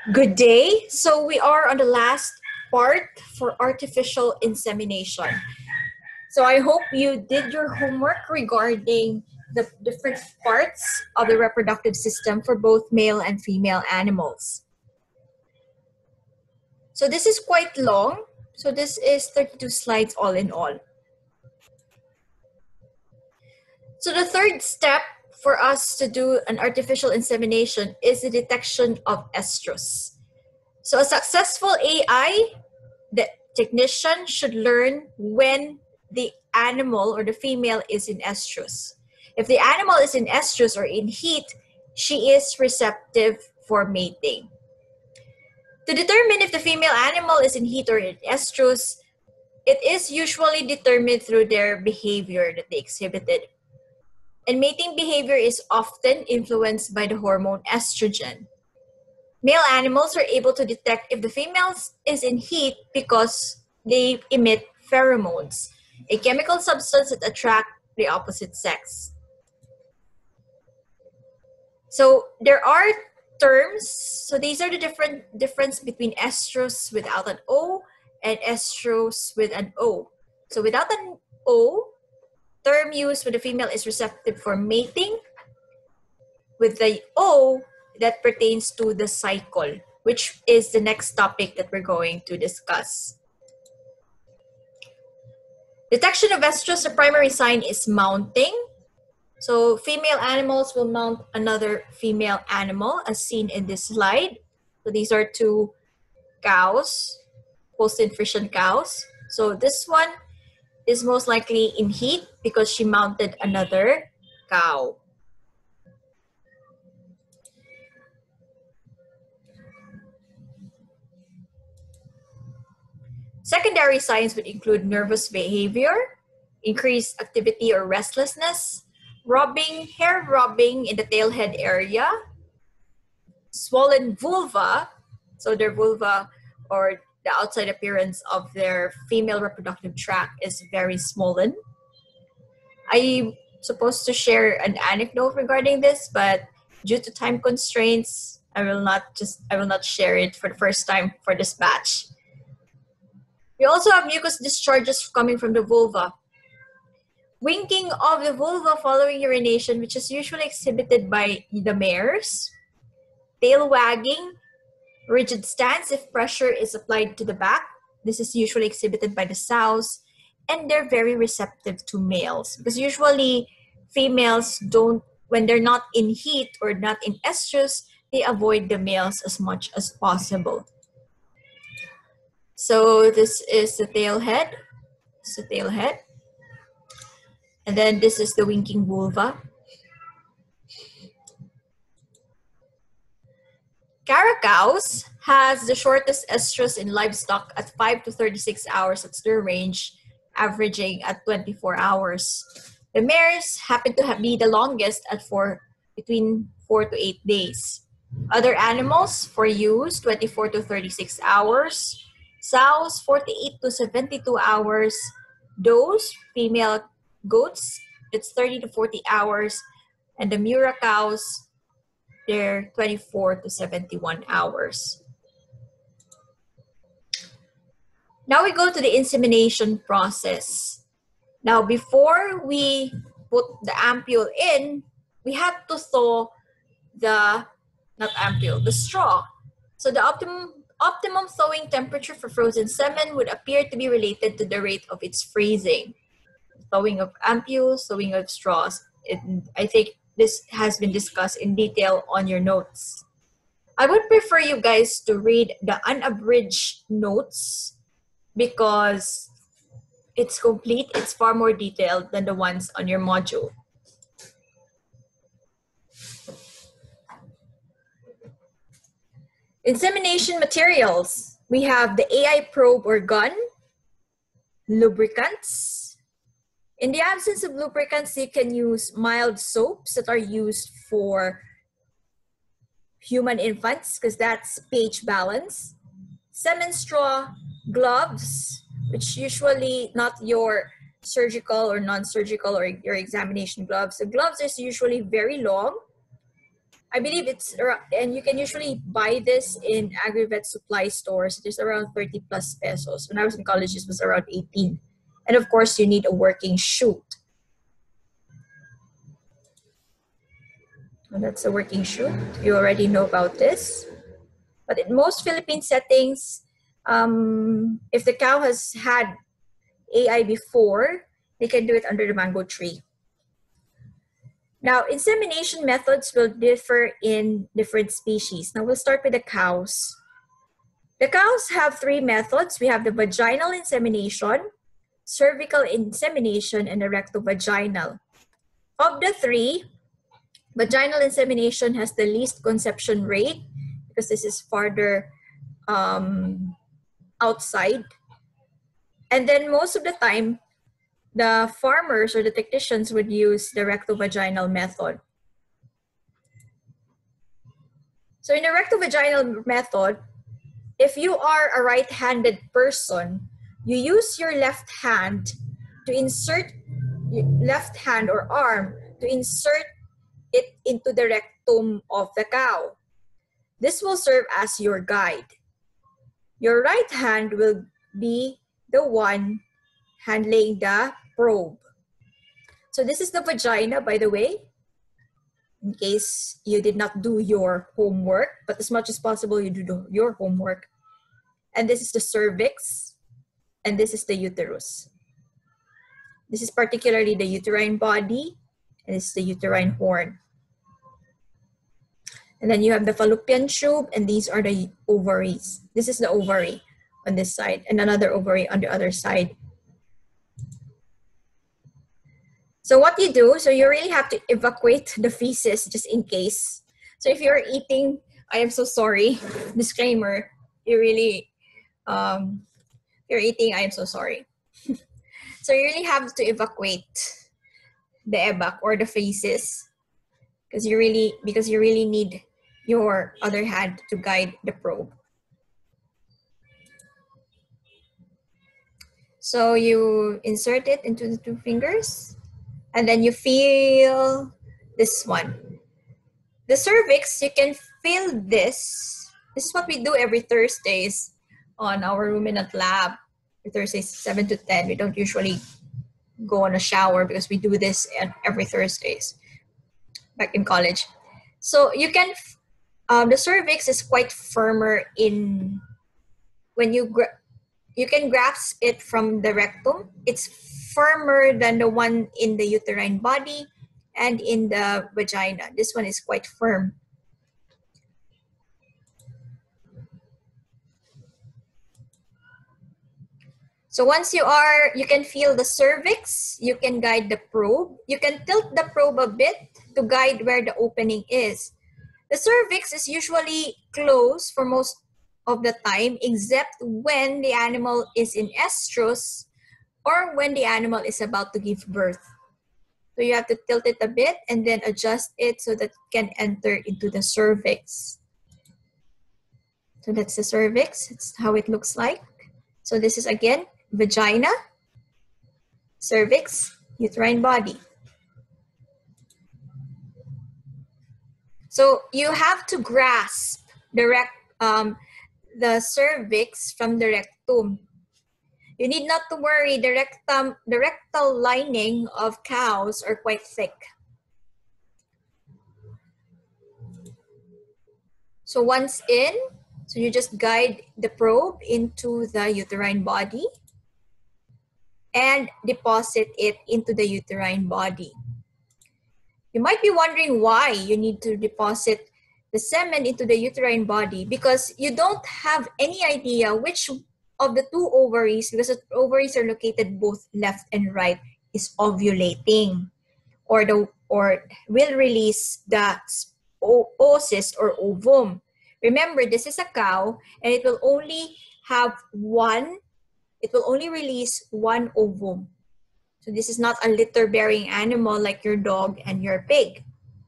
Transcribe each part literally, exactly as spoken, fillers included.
Good day. So we are on the last part for artificial insemination. So I hope you did your homework regarding the different parts of the reproductive system for both male and female animals. So this is quite long. So this is thirty-two slides all in all. So the third step for us to do an artificial insemination is the detection of estrus. So a successful A I, the technician should learn when the animal or the female is in estrus. If the animal is in estrus or in heat, she is receptive for mating. To determine if the female animal is in heat or in estrus, it is usually determined through their behavior that they exhibited. And mating behavior is often influenced by the hormone estrogen. Male animals are able to detect if the female is in heat because they emit pheromones, a chemical substance that attracts the opposite sex. So there are terms. So these are the different difference between estrus without an O and estrus with an O. So without an O, term used when the female is receptive for mating. With the O, that pertains to the cycle, which is the next topic that we're going to discuss. Detection of estrus, the primary sign is mounting. So female animals will mount another female animal as seen in this slide. So these are two cows, post-infriction cows. So this one is most likely in heat because she mounted another cow. Secondary signs would include nervous behavior, increased activity or restlessness, rubbing, hair rubbing in the tailhead area, swollen vulva, so their vulva or the outside appearance of their female reproductive tract is very swollen. I'm supposed to share an anecdote regarding this, but due to time constraints, I will not just I will not share it for the first time for this batch. We also have mucus discharges coming from the vulva. Winking of the vulva following urination, which is usually exhibited by the mares. Tail wagging, rigid stance if pressure is applied to the back. This is usually exhibited by the sows. And they're very receptive to males. Because usually females don't, when they're not in heat or not in estrus, they avoid the males as much as possible. So this is the tail head. This is the tail head. And then this is the winking vulva. Caracows has the shortest estrus in livestock at five to thirty-six hours. That's their range, averaging at twenty-four hours. The mares happen to have, be the longest at four, between four to eight days. Other animals for use, twenty-four to thirty-six hours. Sows, forty-eight to seventy-two hours. Does, female goats, it's thirty to forty hours. And the Mura cows, they're twenty-four to seventy-one hours. Now we go to the insemination process. Now before we put the ampule in, we have to thaw the, not ampule, the straw. So the optimum Optimum thawing temperature for frozen semen would appear to be related to the rate of its freezing. Thawing of ampules, thawing of straws. It, I think this has been discussed in detail on your notes. I would prefer you guys to read the unabridged notes because it's complete, it's far more detailed than the ones on your module. Insemination materials. We have the A I probe or gun, lubricants. In the absence of lubricants, you can use mild soaps that are used for human infants because that's pH balance. Semen straw, gloves, which usually not your surgical or non-surgical or your examination gloves. The gloves is usually very long. I believe it's, and you can usually buy this in agri-vet supply stores. It's around thirty plus pesos. When I was in college, this was around eighteen. And of course, you need a working chute. And that's a working chute. You already know about this. But in most Philippine settings, um, if the cow has had A I before, they can do it under the mango tree. Now, insemination methods will differ in different species. Now, we'll start with the cows. The cows have three methods. We have the vaginal insemination, cervical insemination, and the rectovaginal. Of the three, vaginal insemination has the least conception rate because this is farther um, outside. And then most of the time, the farmers or the technicians would use the rectovaginal method. So in the rectovaginal method, if you are a right-handed person, you use your left hand to insert, left hand or arm, to insert it into the rectum of the cow. This will serve as your guide. Your right hand will be the one handling the probe. So this is the vagina, by the way, in case you did not do your homework, but as much as possible, you do your homework. And this is the cervix, and this is the uterus. This is particularly the uterine body, and this is the uterine horn. And then you have the fallopian tube, and these are the ovaries. This is the ovary on this side, and another ovary on the other side. So what you do, so you really have to evacuate the feces just in case. So if you're eating, I am so sorry, disclaimer, you really, um, you're eating, I am so sorry. So you really have to evacuate the evac or the feces because you really, because you really need your other hand to guide the probe. So you insert it into the two fingers. And then you feel this one. The cervix, you can feel this. This is what we do every Thursdays on our ruminant lab. Thursdays, seven to ten. We don't usually go on a shower because we do this every Thursdays back in college. So you can, um, the cervix is quite firmer in, when you, gra you can grasp it from the rectum. It's firmer than the one in the uterine body and in the vagina. This one is quite firm. So once you are, you can feel the cervix, you can guide the probe. You can tilt the probe a bit to guide where the opening is. The cervix is usually closed for most of the time, except when the animal is in estrus or when the animal is about to give birth. So you have to tilt it a bit and then adjust it so that it can enter into the cervix. So that's the cervix. It's how it looks like. So this is again, vagina, cervix, uterine body. So you have to grasp the, rec um, the cervix from the rectum. You need not to worry, the rectum, the rectal lining of cows are quite thick. So once in, so you just guide the probe into the uterine body and deposit it into the uterine body. You might be wondering why you need to deposit the semen into the uterine body, because you don't have any idea which of the two ovaries, because the ovaries are located both left and right, is ovulating or the or will release the oocyst or ovum. Remember, this is a cow and it will only have one, it will only release one ovum. So this is not a litter-bearing animal like your dog and your pig.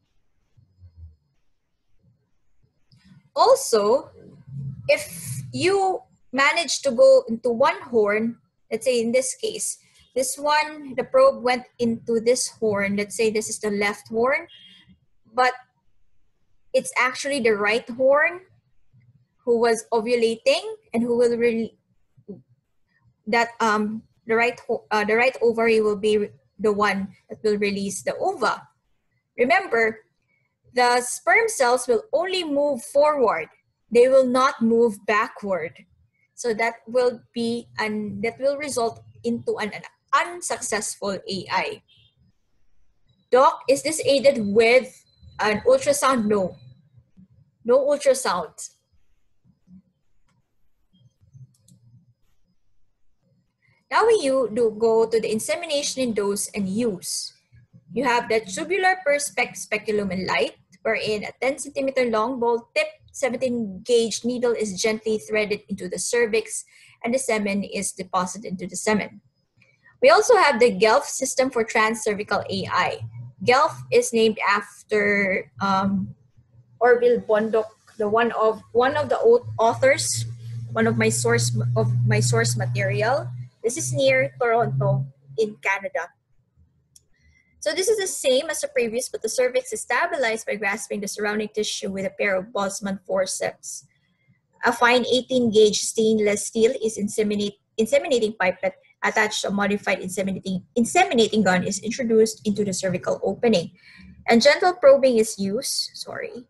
Also, if you manage to go into one horn, let's say in this case, this one, the probe went into this horn. Let's say this is the left horn, but it's actually the right horn who was ovulating and who will really that um the right uh, the right ovary will be the one that will release the ova. Remember, the sperm cells will only move forward. They will not move backward. So that will be and that will result into an, an unsuccessful A I. Doc, is this aided with an ultrasound? No. No ultrasound. Now we you do go to the insemination in dose and use. You have the tubular perspex speculum and light, wherein a ten centimeter long ball tip seventeen gauge needle is gently threaded into the cervix and the semen is deposited into the semen. We also have the Guelph system for transcervical A I. Guelph is named after um, Orville Bondoc, the one of one of the authors, one of my source of my source material. This is near Toronto in Canada. So this is the same as the previous, but the cervix is stabilized by grasping the surrounding tissue with a pair of Bosman forceps. A fine eighteen gauge stainless steel is inseminate, inseminating pipette attached to a modified inseminating, inseminating gun is introduced into the cervical opening. And gentle probing is used, sorry,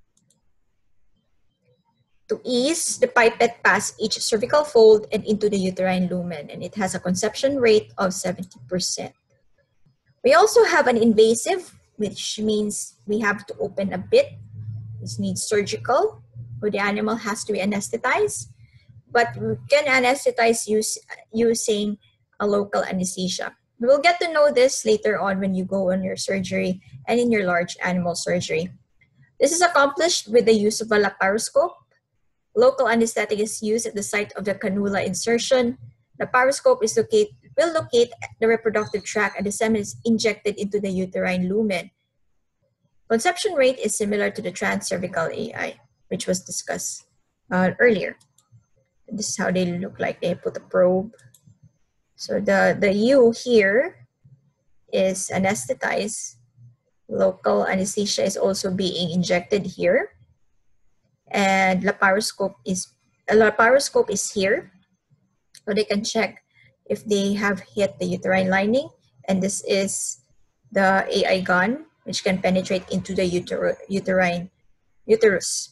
to ease the pipette past each cervical fold and into the uterine lumen, and it has a conception rate of seventy percent. We also have an invasive, which means we have to open a bit. This needs surgical, where the animal has to be anesthetized, but we can anesthetize use, using a local anesthesia. We will get to know this later on when you go on your surgery and in your large animal surgery. This is accomplished with the use of a laparoscope. Local anesthetic is used at the site of the cannula insertion. The laparoscope is locate, will locate the reproductive tract and the semen is injected into the uterine lumen. Conception rate is similar to the transcervical A I, which was discussed uh, earlier. This is how they look like. They put a probe. So the, the U here is anesthetized. Local anesthesia is also being injected here. And laparoscope is, a laparoscope is here. So they can check if they have hit the uterine lining. And this is the Aigon, which can penetrate into the uter uterine uterus.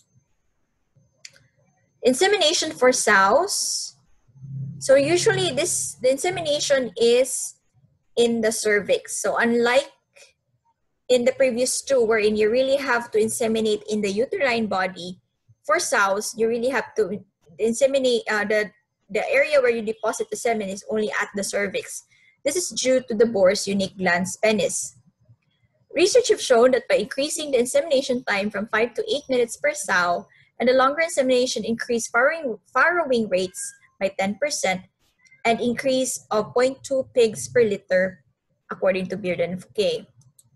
Insemination for sows. So usually this the insemination is in the cervix. So unlike in the previous two, wherein you really have to inseminate in the uterine body, for sows, you really have to inseminate, uh, the, the area where you deposit the semen is only at the cervix. This is due to the boar's unique glans penis. Research have shown that by increasing the insemination time from five to eight minutes per sow, and the longer insemination increase farrowing, farrowing rates by ten percent, and increase of zero point two pigs per liter, according to Beard and Fouquet.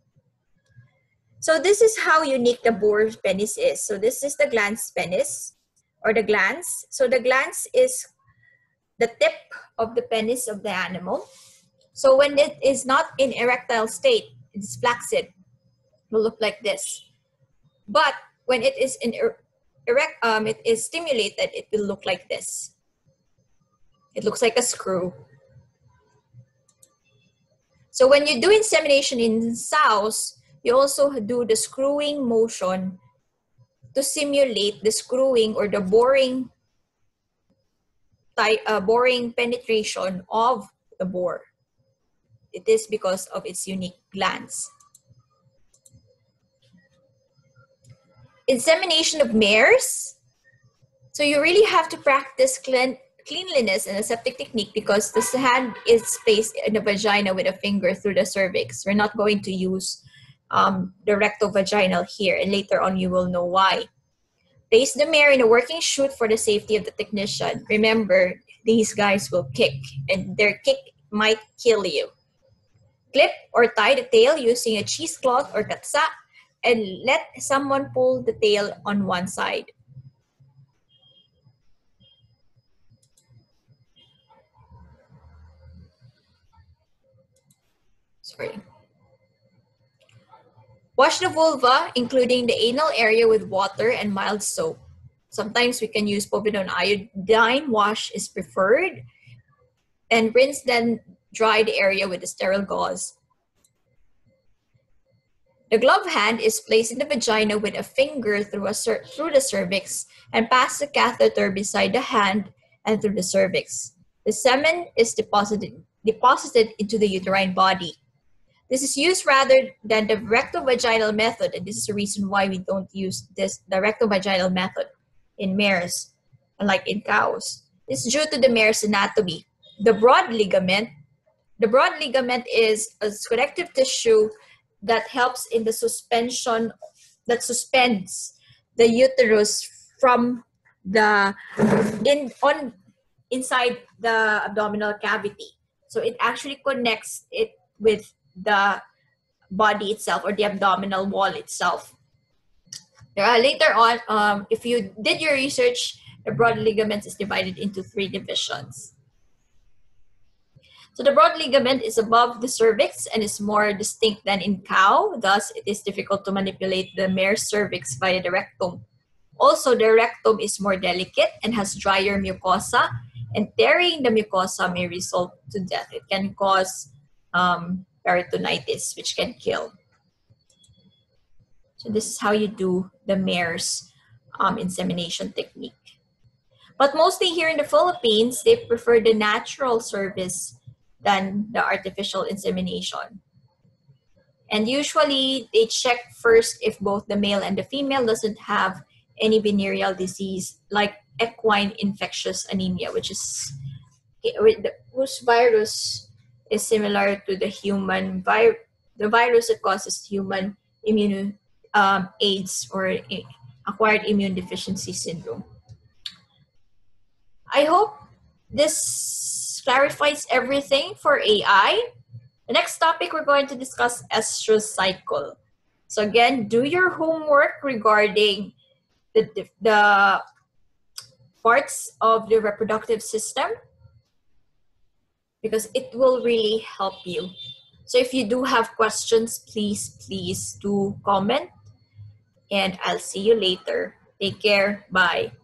So this is how unique the boar's penis is. So this is the glans penis, or the glans. So the glans is the tip of the penis of the animal. So when it is not in erectile state, it's flaccid. It will look like this. But when it is in er erect, um, it is stimulated, it will look like this. It looks like a screw. So when you do insemination in sows, you also do the screwing motion to simulate the screwing or the boring, type, uh, boring penetration of the bore. It is because of its unique glands. Insemination of mares. So you really have to practice clean, cleanliness and aseptic technique because the hand is placed in the vagina with a finger through the cervix. We're not going to use um, the rectovaginal here, and later on you will know why. Place the mare in a working chute for the safety of the technician. Remember, these guys will kick, and their kick might kill you. Clip or tie the tail using a cheesecloth or katsa, and let someone pull the tail on one side. Sorry. Wash the vulva, including the anal area, with water and mild soap. Sometimes we can use povidone iodine wash is preferred. And rinse then dry the area with a sterile gauze. The glove hand is placed in the vagina with a finger through, a cer- through the cervix and pass the catheter beside the hand and through the cervix. The semen is deposited, deposited into the uterine body. This is used rather than the rectovaginal method, and this is the reason why we don't use this the rectovaginal method in mares, unlike in cows. This is due to the mare's anatomy. The broad ligament, the broad ligament is a connective tissue that helps in the suspension, that suspends the uterus from the in on inside the abdominal cavity. So it actually connects it with the body itself, or the abdominal wall itself. Uh, later on, um, if you did your research, the broad ligament is divided into three divisions. So the broad ligament is above the cervix and is more distinct than in cow. Thus, it is difficult to manipulate the mare's cervix via the rectum. Also, the rectum is more delicate and has drier mucosa, and tearing the mucosa may result to death. It can cause um, peritonitis, which can kill. So this is how you do the mare's um, insemination technique. But mostly here in the Philippines, they prefer the natural service than the artificial insemination. And usually they check first if both the male and the female doesn't have any venereal disease like equine infectious anemia, which is whose virus is similar to the human virus, the virus that causes human immune um, AIDS, or acquired immune deficiency syndrome. I hope this clarifies everything for A I. The next topic, we're going to discuss estrus cycle. So again, do your homework regarding the, the parts of the reproductive system, because it will really help you. So if you do have questions, please, please do comment, and I'll see you later. Take care. Bye.